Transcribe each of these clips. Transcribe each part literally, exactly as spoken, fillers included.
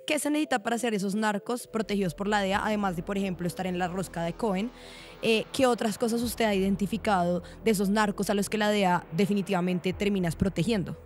¿Qué se necesita para ser esos narcos protegidos por la D E A, además de, por ejemplo, estar en la rosca de Cohen? Eh, ¿qué otras cosas usted ha identificado de esos narcos a los que la D E A definitivamente terminas protegiendo?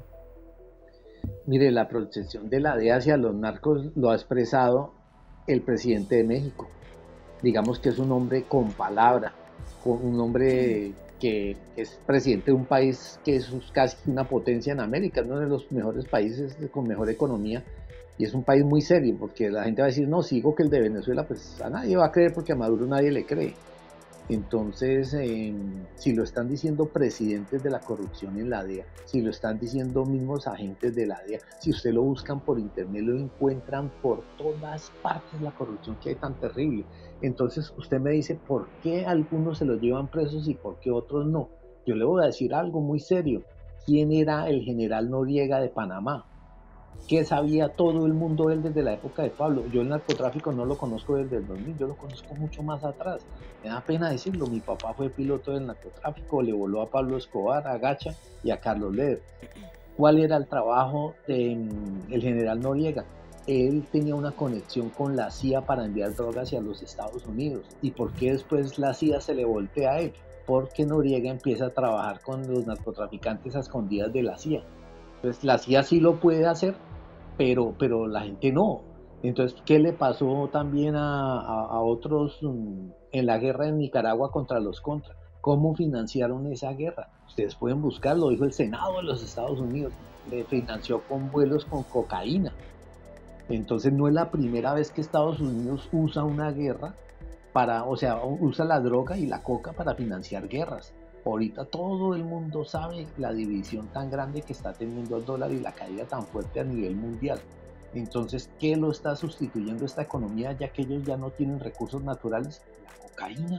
Mire, la protección de la D E A hacia los narcos lo ha expresado el presidente de México. Digamos que es un hombre con palabra, con un hombre que es presidente de un país que es casi una potencia en América, uno de los mejores países con mejor economía, y es un país muy serio, porque la gente va a decir, no, sigo que el de Venezuela, pues a nadie va a creer porque a Maduro nadie le cree. Entonces, eh, si lo están diciendo presidentes de la corrupción en la D E A, si lo están diciendo mismos agentes de la D E A, si usted lo buscan por internet, lo encuentran por todas partes la corrupción que hay tan terrible. Entonces, usted me dice, ¿por qué algunos se los llevan presos y por qué otros no? Yo le voy a decir algo muy serio. ¿Quién era el general Noriega de Panamá? Que sabía todo el mundo él desde la época de Pablo. Yo el narcotráfico no lo conozco desde el dos mil, yo lo conozco mucho más atrás. Me da pena decirlo, mi papá fue piloto del narcotráfico, le voló a Pablo Escobar, a Gacha y a Carlos Leder. ¿Cuál era el trabajo del general Noriega? Él tenía una conexión con la C I A para enviar drogas hacia los Estados Unidos. ¿Y por qué después la C I A se le voltea a él? Porque Noriega empieza a trabajar con los narcotraficantes a escondidas de la C I A. Entonces la C I A sí lo puede hacer, pero, pero la gente no. Entonces, ¿qué le pasó también a, a, a otros um, en la guerra en Nicaragua contra los Contra? ¿Cómo financiaron esa guerra? Ustedes pueden buscarlo, dijo el Senado de los Estados Unidos, le financió con vuelos con cocaína. Entonces no es la primera vez que Estados Unidos usa una guerra para, o sea, usa la droga y la coca para financiar guerras. Ahorita todo el mundo sabe la división tan grande que está teniendo el dólar y la caída tan fuerte a nivel mundial. Entonces, ¿qué lo está sustituyendo esta economía ya que ellos ya no tienen recursos naturales? La cocaína.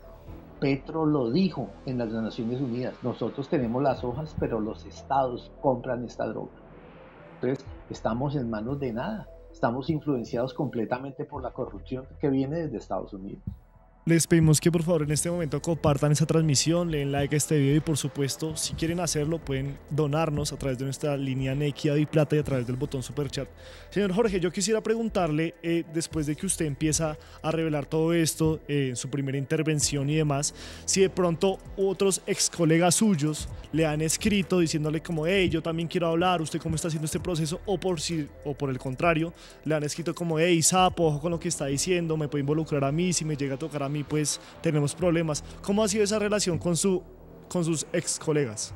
Petro lo dijo en las Naciones Unidas. Nosotros tenemos las hojas, pero los estados compran esta droga. Entonces, estamos en manos de nada. Estamos influenciados completamente por la corrupción que viene desde Estados Unidos. Les pedimos que por favor en este momento compartan esta transmisión, le den like a este video y por supuesto si quieren hacerlo pueden donarnos a través de nuestra línea Nequi Plata y a través del botón Super Chat. Señor Jorge, yo quisiera preguntarle, eh, después de que usted empieza a revelar todo esto eh, en su primera intervención y demás, si de pronto otros ex colegas suyos le han escrito diciéndole como, hey, yo también quiero hablar, usted cómo está haciendo este proceso, o por, si, o por el contrario, le han escrito como, hey, sapo, ojo con lo que está diciendo, me puede involucrar a mí, si me llega a tocar a mí, pues tenemos problemas. ¿Cómo ha sido esa relación con, su, con sus ex colegas?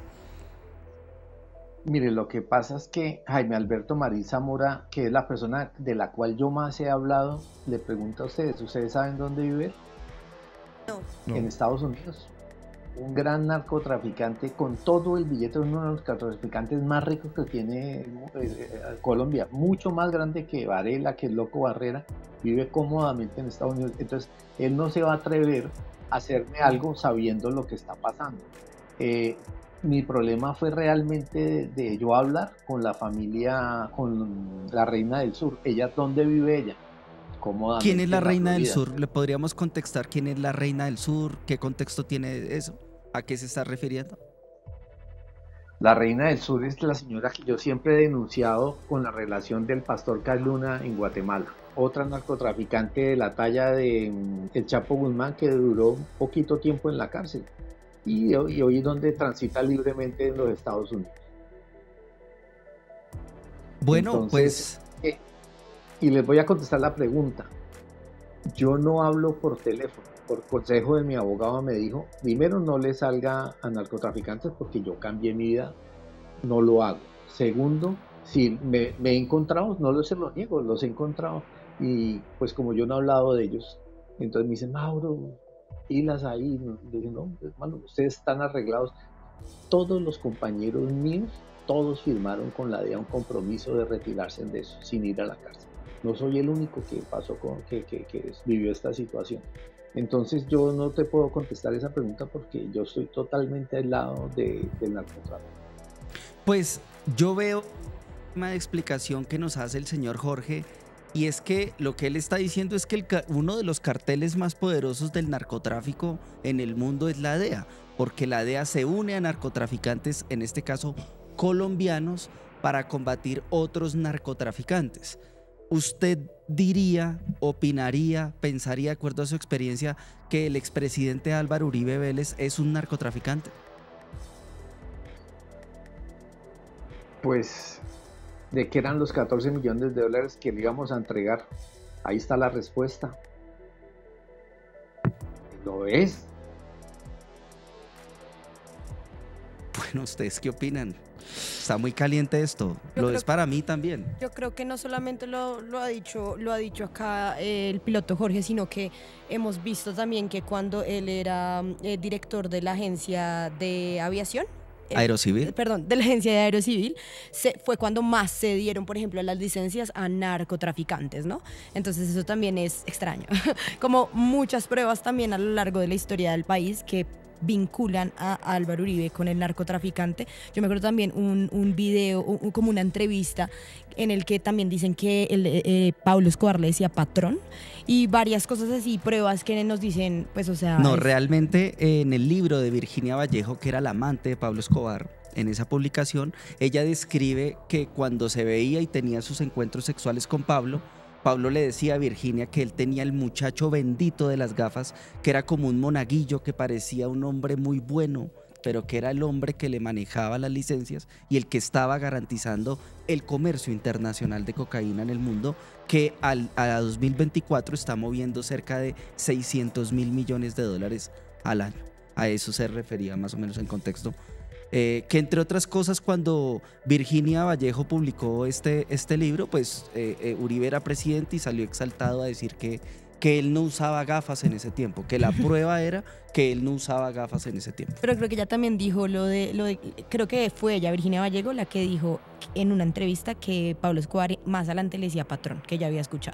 Mire, lo que pasa es que Jaime Alberto Marín Zamora, que es la persona de la cual yo más he hablado, le pregunta a ustedes, ¿ustedes saben dónde vive? No. En Estados Unidos. Un gran narcotraficante con todo el billete, uno de los narcotraficantes más ricos que tiene eh, Colombia, mucho más grande que Varela, que el Loco Barrera, vive cómodamente en Estados Unidos. Entonces, él no se va a atrever a hacerme algo sabiendo lo que está pasando. Eh, mi problema fue realmente de, de yo hablar con la familia, con la Reina del Sur. Ella, ¿dónde vive ella? ¿Quién es la en la Reina del Florida. Sur? ¿Le podríamos contextar quién es la Reina del Sur? ¿Qué contexto tiene eso? ¿A qué se está refiriendo? La Reina del Sur es la señora que yo siempre he denunciado con la relación del pastor Caluna en Guatemala. Otra narcotraficante de la talla de mm, el Chapo Guzmán que duró poquito tiempo en la cárcel. Y, y hoy es donde transita libremente en los Estados Unidos. Bueno, Entonces, pues... Eh, y les voy a contestar la pregunta. Yo no hablo por teléfono. Por consejo de mi abogado me dijo, primero no le salga a narcotraficantes porque yo cambié mi vida, no lo hago. Segundo, si me, me he encontrado, no lo se los niego, los he encontrado y pues como yo no he hablado de ellos, entonces me dicen, Mauro, pilas ahí. Le dije, no, hermano, ustedes están arreglados. Todos los compañeros míos, todos firmaron con la D E A un compromiso de retirarse de eso, sin ir a la cárcel. No soy el único que pasó con, que, que, que vivió esta situación. Entonces yo no te puedo contestar esa pregunta porque yo estoy totalmente al lado de, del narcotráfico. Pues yo veo una explicación que nos hace el señor Jorge, y es que lo que él está diciendo es que el, uno de los carteles más poderosos del narcotráfico en el mundo es la D E A, porque la D E A se une a narcotraficantes, en este caso colombianos, para combatir otros narcotraficantes. ¿usted diría, opinaría, pensaría, de acuerdo a su experiencia, que el expresidente Álvaro Uribe Vélez es un narcotraficante? Pues, ¿de qué eran los catorce millones de dólares que le íbamos a entregar? Ahí está la respuesta. ¿Lo es? Bueno, ¿ustedes qué opinan? Está muy caliente esto. Yo Lo creo es para mí también. Yo creo que no solamente lo, lo ha dicho, lo ha dicho acá eh, el piloto Jorge, sino que hemos visto también que cuando él era eh, director de la agencia de aviación, eh, Aerocivil. perdón, de la agencia de Aerocivil, se, fue cuando más se dieron, por ejemplo, las licencias a narcotraficantes, ¿no? Entonces eso también es extraño. Como muchas pruebas también a lo largo de la historia del país que vinculan a Álvaro Uribe con el narcotraficante. Yo me acuerdo también un, un video, un, como una entrevista en el que también dicen que el, eh, Pablo Escobar le decía patrón y varias cosas así, pruebas que nos dicen, pues o sea... No, es... realmente eh, en el libro de Virginia Vallejo, que era la amante de Pablo Escobar, en esa publicación, ella describe que cuando se veía y tenía sus encuentros sexuales con Pablo, Pablo le decía a Virginia que él tenía el muchacho bendito de las gafas, que era como un monaguillo, que parecía un hombre muy bueno, pero que era el hombre que le manejaba las licencias y el que estaba garantizando el comercio internacional de cocaína en el mundo, que al, a dos mil veinticuatro está moviendo cerca de seiscientos mil millones de dólares al año. A eso se refería más o menos en contexto. Eh, que entre otras cosas, cuando Virginia Vallejo publicó este, este libro, pues eh, eh, Uribe era presidente y salió exaltado a decir que, que él no usaba gafas en ese tiempo, que la prueba era que él no usaba gafas en ese tiempo. Pero creo que ella también dijo lo de, lo de, creo que fue ella, Virginia Vallejo, la que dijo en una entrevista que Pablo Escobar más adelante le decía patrón, que ella había escuchado.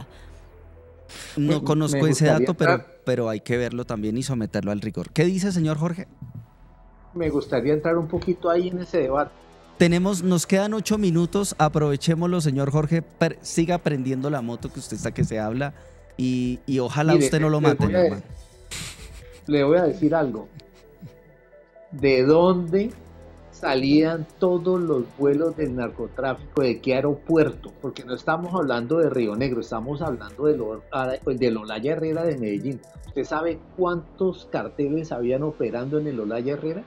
No Pues, conozco me ese dato, gustaría- pero, pero hay que verlo también y someterlo al rigor. ¿Qué dice, señor Jorge? Me gustaría entrar un poquito ahí en ese debate. Tenemos, nos quedan ocho minutos, aprovechémoslo, señor Jorge, per- siga prendiendo la moto que usted está que se habla y, y ojalá Mire, usted no lo le mate, voy a- hermano. Le voy a decir algo. ¿De dónde salían todos los vuelos del narcotráfico? ¿De qué aeropuerto? Porque no estamos hablando de Río Negro, estamos hablando de, lo, del Olaya Herrera de Medellín. ¿Usted sabe cuántos carteles habían operando en el Olaya Herrera?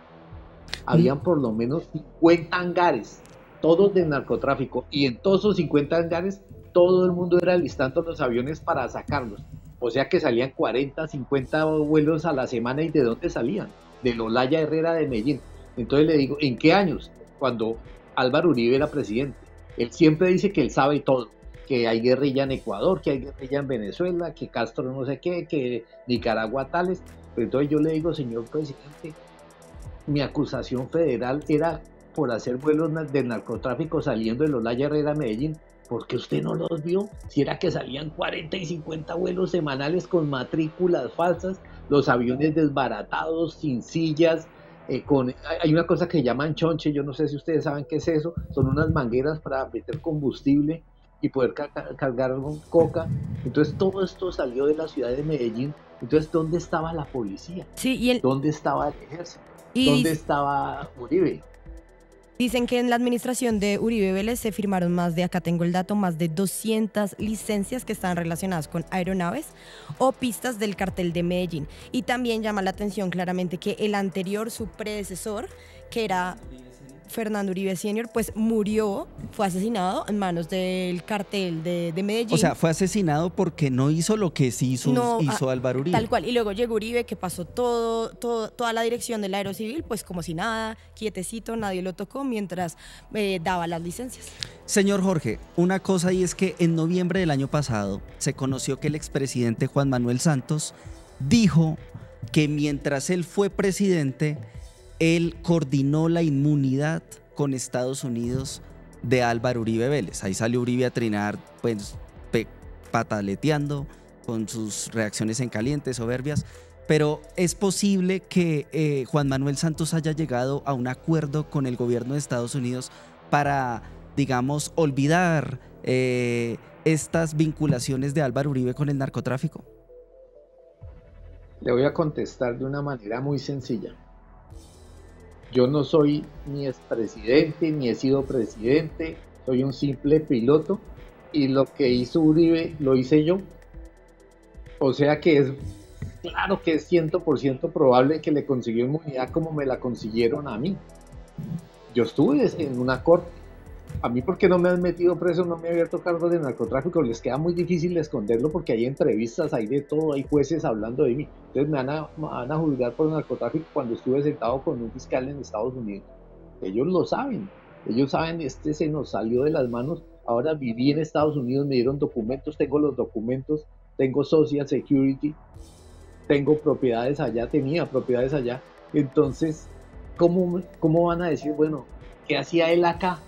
Habían por lo menos cincuenta hangares, todos del narcotráfico, y en todos esos cincuenta hangares todo el mundo era listando los aviones para sacarlos. O sea que salían cuarenta, cincuenta vuelos a la semana. ¿Y de dónde salían? Del Olaya Herrera de Medellín. Entonces le digo, ¿en qué años? Cuando Álvaro Uribe era presidente. Él siempre dice que él sabe todo, que hay guerrilla en Ecuador, que hay guerrilla en Venezuela, que Castro no sé qué, que Nicaragua tales. Pero entonces yo le digo, señor presidente, mi acusación federal era por hacer vuelos del narcotráfico saliendo del Olaya Herrera a Medellín. ¿Por qué usted no los vio? Si era que salían cuarenta y cincuenta vuelos semanales con matrículas falsas, los aviones desbaratados, sin sillas, eh, con, hay una cosa que llaman chonche, yo no sé si ustedes saben qué es eso, son unas mangueras para meter combustible y poder ca cargar con coca. Entonces todo esto salió de la ciudad de Medellín. Entonces, ¿dónde estaba la policía? Sí, y el, ¿Dónde estaba el ejército? y ¿Dónde estaba Uribe? dicen que en la administración de Uribe Vélez se firmaron más de, acá tengo el dato, más de doscientas licencias que están relacionadas con aeronaves o pistas del cartel de Medellín. Y también llama la atención claramente que el anterior, su predecesor, que era Fernando Uribe senior, pues murió, fue asesinado en manos del cartel de, de Medellín. O sea, fue asesinado porque no hizo lo que sí hizo, No, hizo a- Álvaro Uribe. Tal cual. Y luego llegó Uribe, que pasó todo, todo, toda la dirección del Aerocivil, pues como si nada, quietecito, nadie lo tocó mientras eh, daba las licencias. Señor Jorge, una cosa y es que en noviembre del año pasado se conoció que el expresidente Juan Manuel Santos dijo que mientras él fue presidente, él coordinó la inmunidad con Estados Unidos de Álvaro Uribe Vélez. Ahí salió Uribe a trinar, pues, pe- pataleteando con sus reacciones en caliente, soberbias. Pero es posible que eh, Juan Manuel Santos haya llegado a un acuerdo con el gobierno de Estados Unidos para, digamos, olvidar eh, estas vinculaciones de Álvaro Uribe con el narcotráfico. Le voy a contestar de una manera muy sencilla. Yo no soy ni expresidente, ni he sido presidente, soy un simple piloto y lo que hizo Uribe lo hice yo. O sea que es claro que es cien por ciento probable que le consiguió inmunidad como me la consiguieron a mí. Yo estuve en una corte. A mí, ¿por qué no me han metido preso? No me han abierto cargos de narcotráfico. Les queda muy difícil esconderlo porque hay entrevistas, hay de todo, hay jueces hablando de mí. Entonces me van a, me van a juzgar por narcotráfico cuando estuve sentado con un fiscal en Estados Unidos. Ellos lo saben. Ellos saben, este se nos salió de las manos. Ahora viví en Estados Unidos, me dieron documentos, tengo los documentos, tengo Social Security, tengo propiedades allá, tenía propiedades allá. Entonces, ¿cómo, cómo van a decir, bueno, qué hacía él acá?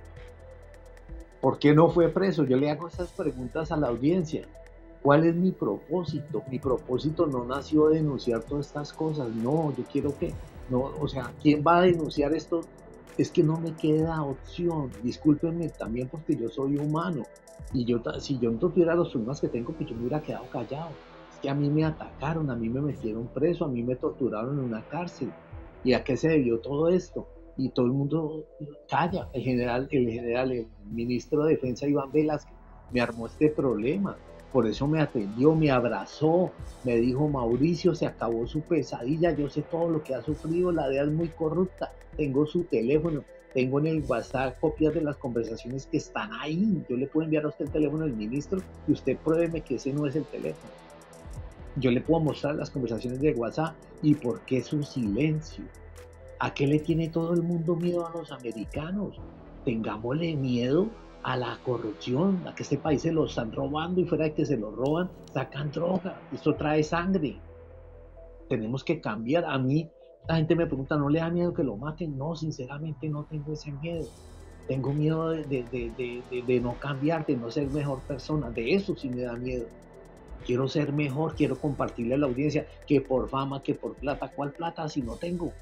¿Por qué no fue preso? Yo le hago esas preguntas a la audiencia. ¿Cuál es mi propósito? Mi propósito no nació de denunciar todas estas cosas. No, yo quiero que... no, o sea, ¿quién va a denunciar esto? Es que no me queda opción. Discúlpenme también porque yo soy humano. Y yo, si yo no tuviera los problemas que tengo, pues yo me hubiera quedado callado. Es que a mí me atacaron, a mí me metieron preso, a mí me torturaron en una cárcel. ¿Y a qué se debió todo esto? Y todo el mundo calla. El general, el general, el ministro de Defensa Iván Velázquez me armó este problema. Por eso me atendió, me abrazó, me dijo: Mauricio, se acabó su pesadilla, yo sé todo lo que ha sufrido, la D E A es muy corrupta, tengo su teléfono, tengo en el WhatsApp copias de las conversaciones que están ahí, yo le puedo enviar a usted el teléfono del ministro y usted pruébeme que ese no es el teléfono. Yo le puedo mostrar las conversaciones de WhatsApp. ¿Y por qué su silencio? ¿A qué le tiene todo el mundo miedo a los americanos? Tengámosle miedo a la corrupción, a que este país se lo están robando y fuera de que se lo roban, sacan droga. Esto trae sangre. Tenemos que cambiar. A mí, la gente me pregunta, ¿no le da miedo que lo maten? No, sinceramente no tengo ese miedo. Tengo miedo de, de, de, de, de, de no cambiar, de no ser mejor persona. De eso sí me da miedo. Quiero ser mejor, quiero compartirle a la audiencia que por fama, que por plata. ¿Cuál plata si no tengo?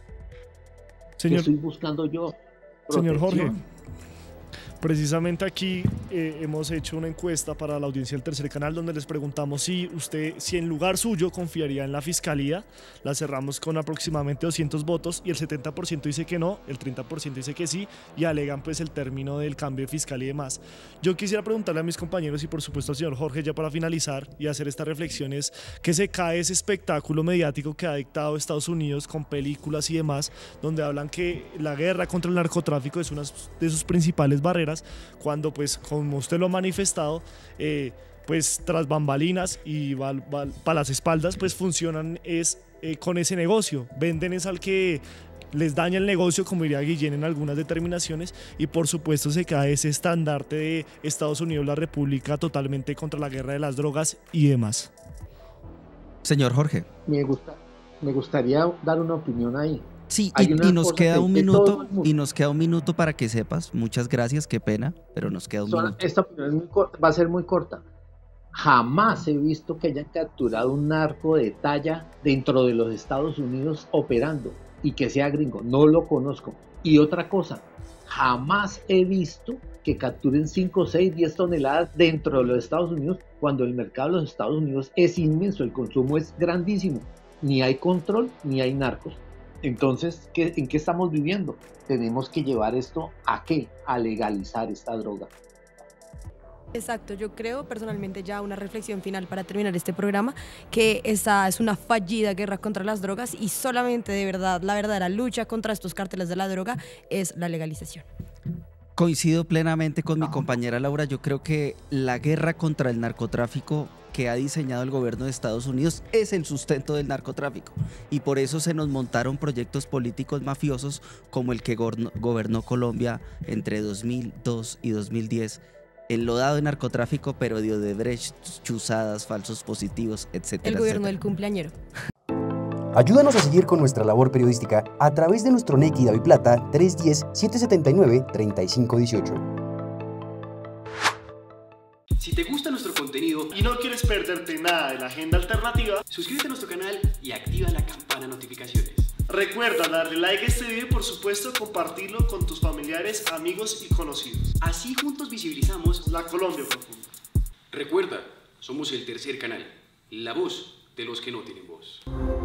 Señor, ¿Qué estoy buscando yo? Señor Jorge, Protección. precisamente aquí eh, hemos hecho una encuesta para la audiencia del Tercer Canal donde les preguntamos si usted, si en lugar suyo confiaría en la fiscalía. La cerramos con aproximadamente doscientos votos y el setenta por ciento dice que no, el treinta por ciento dice que sí y alegan pues el término del cambio de fiscal y demás. Yo quisiera preguntarle a mis compañeros y por supuesto al señor Jorge, ya para finalizar y hacer estas reflexiones, que se cae ese espectáculo mediático que ha dictado Estados Unidos con películas y demás, donde hablan que la guerra contra el narcotráfico es una de sus principales barreras, cuando pues como usted lo ha manifestado, eh, pues tras bambalinas y para las espaldas pues funcionan es eh, con ese negocio, venden es al que les daña el negocio, como diría Guillén en algunas determinaciones, y por supuesto se cae ese estandarte de Estados Unidos, la República totalmente contra la guerra de las drogas y demás. Señor Jorge. Me, gusta, me gustaría dar una opinión ahí. Sí, y, y nos queda un minuto y nos queda un minuto para que sepas. Muchas gracias, qué pena, pero nos queda un Son, minuto. Esta opinión es muy corta, va a ser muy corta. Jamás he visto que hayan capturado un narco de talla dentro de los Estados Unidos operando y que sea gringo. No lo conozco. Y otra cosa, jamás he visto que capturen cinco, seis, diez toneladas dentro de los Estados Unidos cuando el mercado de los Estados Unidos es inmenso, el consumo es grandísimo. Ni hay control, ni hay narcos. Entonces, ¿qué, ¿en qué estamos viviendo? Tenemos que llevar esto a qué? A legalizar esta droga. Exacto, yo creo personalmente, ya una reflexión final para terminar este programa, que esta es una fallida guerra contra las drogas y solamente de verdad la verdadera lucha contra estos cárteles de la droga es la legalización. Coincido plenamente con mi compañera Laura. Yo creo que la guerra contra el narcotráfico que ha diseñado el gobierno de Estados Unidos es el sustento del narcotráfico y por eso se nos montaron proyectos políticos mafiosos como el que gobernó Colombia entre dos mil dos y dos mil diez, enlodado de narcotráfico, pero de Odebrecht, chuzadas, falsos positivos, etcétera. El gobierno etcétera. del cumpleañero. Ayúdanos a seguir con nuestra labor periodística a través de nuestro Nequi Daviplata tres uno cero, siete siete nueve, tres cinco uno ocho. Si te gusta nuestro contenido Y no quieres perderte nada de la agenda alternativa, suscríbete a nuestro canal y activa la campana de notificaciones. recuerda darle like a este video y por supuesto compartirlo con tus familiares, amigos y conocidos. Así juntos visibilizamos. La Colombia profunda. Recuerda, somos el Tercer Canal, la voz de los que no tienen voz.